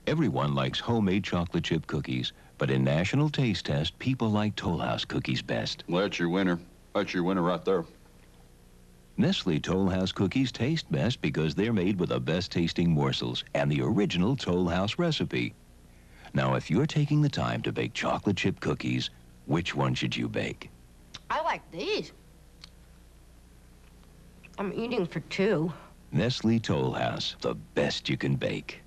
Everyone likes homemade chocolate chip cookies, but in National Taste Test, people like Toll House cookies best. Well, that's your winner. That's your winner right there. Nestle Toll House cookies taste best because they're made with the best tasting morsels and the original Toll House recipe. Now, if you're taking the time to bake chocolate chip cookies, which one should you bake? I like these. I'm eating for two. Nestle Toll House, the best you can bake.